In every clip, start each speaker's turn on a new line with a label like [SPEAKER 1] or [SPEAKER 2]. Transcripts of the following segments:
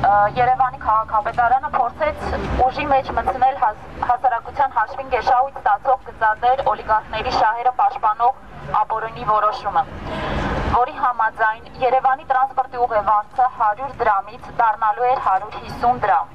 [SPEAKER 1] Երևանի քաղաքապետարանը փորձեց ուժի մեջ մտցնել հասարակության հաշվին գերշահույթ ստացող գծադեր օլիգարխների շահերը պաշտպանող ապօրինի որոշումը, որի համաձայն Երևանի տրանսպորտի ուղևորցը 100 դրամից դառնալու էր 150 դրամ։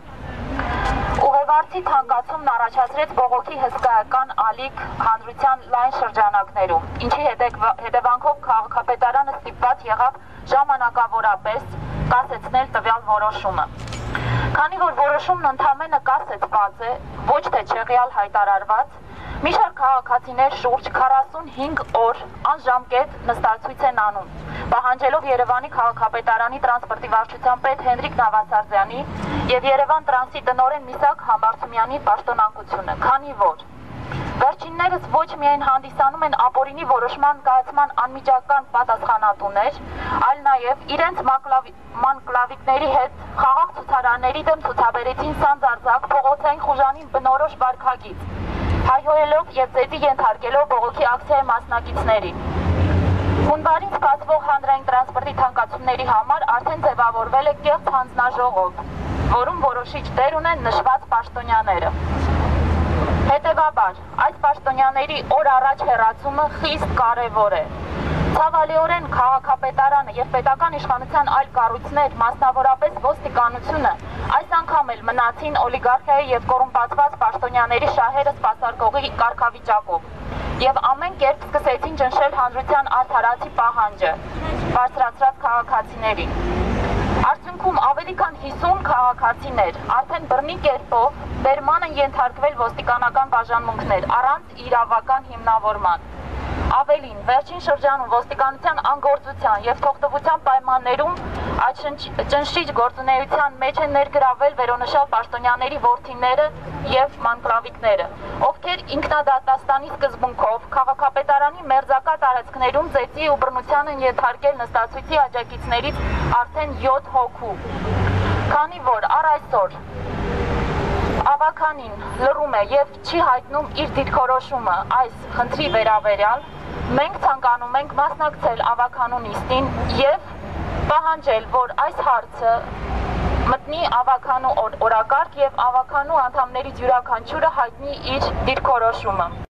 [SPEAKER 1] Ուղևորցի թանկացումն առաջացրեց բողոքի հսկայական ալիք հանրության լայն շրջանակներում, ինչի հետևանքով քաղաքապետարանը ստիպված եղավ ժամանակավորապես կասեցնել տվյալ որոշումը։ Քանի որ որոշումն ընդամենը կասեցված է, ոչ թե չեղյալ հայտարարված, մի շարք քաղաքացիներ շուրջ 45 օր անժամկետ նստացույց են անում, պահանջելով Երևանի քաղաքապետարանի տրանսպորտի վարչության պետ Հենրիկ Նավասարդյանի և Երևան տրանսի տնօրեն Միսակ Համբարձումյանի պաշտոնակությունը, քանի որ վերջիններս ոչ միայն հանդիսանում են ապօրինի որոշման կայացման անմիջական պատասխանատուներ, այլ նաև իրենց մանկլավիկների հետ խաղաղ ցուցարարների դեմ ցուցաբերեցին սանձարձակ փողոցային խուժանին բնորոշ վարքագիծ, հայհոյելով և ծեծի ենթարկելով բողոքի ակցիայի մասնակիցներին։ Հունվարին սպասվող հանրային տրանսպորտի թանկացումների համար արդեն ձևավորվել է կեղծ հանձնաժողով, որում որոշիչ դեր ունեն նշված պաշտոնյաները։ Հետևաբար, այս պաշտոնյաների օր առաջ հեռացումը խիստ կարևոր է։ Ցավալիորեն քաղաքապետարանը և պետական իշխանության այլ կառույցներ, մասնավորապես ոստիկանությունը, այս անգամ էլ մնացին օլիգարխիայի և կոռումպացված պաշտոնյաների շահերը սպասարկողի կարգավիճակով և ամեն կերպ սկսեցին ճնշել հանրության արդարացի պահանջը, բարձրացրած քաղաքացիներին։ Արդյունքում ավելի քան 50 քաղաքացիներ արդեն բռնի կերպով բերման են ենթարկվել ոստիկանական բաժանմունքներ առանց իրավական հիմնավորման։ Ավելին, վերջին շրջանում ոստիկանության անգործության և թողտվության պայմաններում այդ ճնշիչ գործունեության մեջ են ներգրավել վերոնշյալ պաշտոնյաների որդիները և մանկլավիկները, ովքեր ինքնադատաստանի սկզբունքով քաղաքապետարանի մերձակա տարածքներում ծեծի ու բռնության են ենթարկել նստացույցի աջակիցներից արդեն 7 հոգու։ Քանի որ առ այսօր ավագանին լռում է և չի հայտնում իր դիրքորոշումը այս խնդրի վերաբերյալ, մենք ցանկանում ենք մասնակցել ավագանու նիստին և պահանջել, որ այս հարցը մտնի ավագանու օրակարգ և ավագանու անդամներից յուրաքանչյուրը հայտնի իր դիրքորոշումը։